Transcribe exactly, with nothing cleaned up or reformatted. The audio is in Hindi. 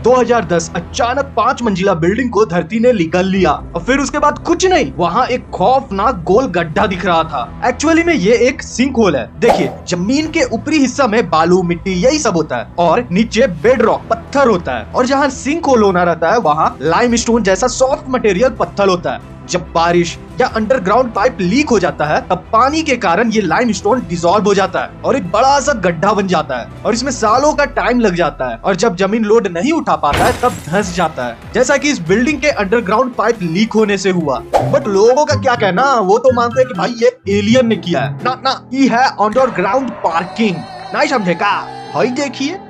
दो हज़ार दस अचानक पांच मंजिला बिल्डिंग को धरती ने निगल लिया और फिर उसके बाद कुछ नहीं, वहाँ एक खौफनाक गोल गड्ढा दिख रहा था। एक्चुअली में ये एक सिंक होल है। देखिए, जमीन के ऊपरी हिस्सा में बालू मिट्टी यही सब होता है और नीचे बेड रॉक पत्थर होता है, और जहाँ सिंक होल होना रहता है वहाँ लाइमस्टोन जैसा सॉफ्ट मटेरियल पत्थर होता है। जब बारिश या अंडरग्राउंड पाइप लीक हो जाता है तब पानी के कारण ये लाइमस्टोन डिसॉल्व हो जाता है और एक बड़ा सा गड्ढा बन जाता है, और इसमें सालों का टाइम लग जाता है, और जब जमीन लोड नहीं उठा पाता है तब धंस जाता है, जैसा कि इस बिल्डिंग के अंडरग्राउंड पाइप लीक होने से हुआ। बट लोगों का क्या कहना, वो तो मानते हैं कि भाई ये एलियन ने किया है। ना ना, ये है अंडरग्राउंड पार्किंग, नहीं समझे का? भाई देखिए,